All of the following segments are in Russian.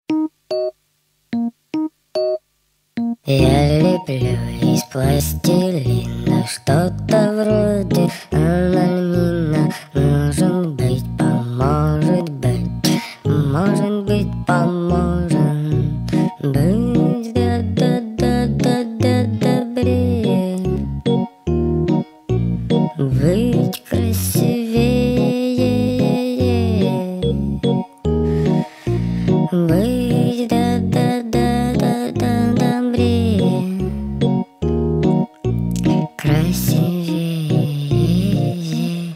Я леплю из пластилина что-то вроде анальмина. Может быть, поможет быть, может быть, поможет быть добрее, быть красивее, быть добрее, красивее.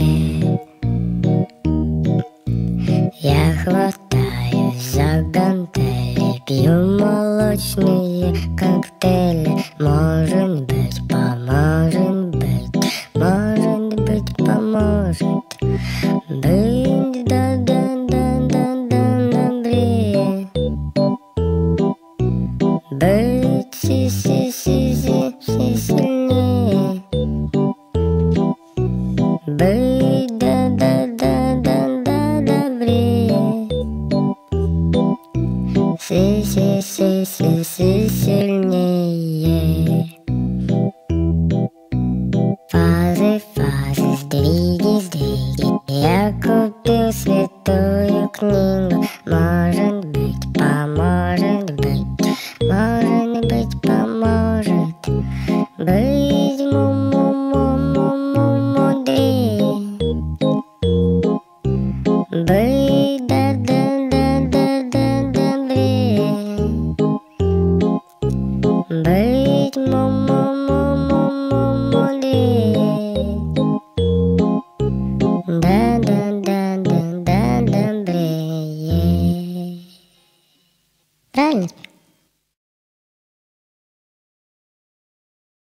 Я хватаюсь за гантели, пью молочные коктейли. Может быть, поможет быть, может быть, поможет быть добрее, быть сильнее, быть добрее, сильнее. Фазы, сдвиги. Я купил святую книгу. Может быть, поможет быть, может быть, поможет быть мудрее, быть добрее, быть мудрее, добрее. Правильно?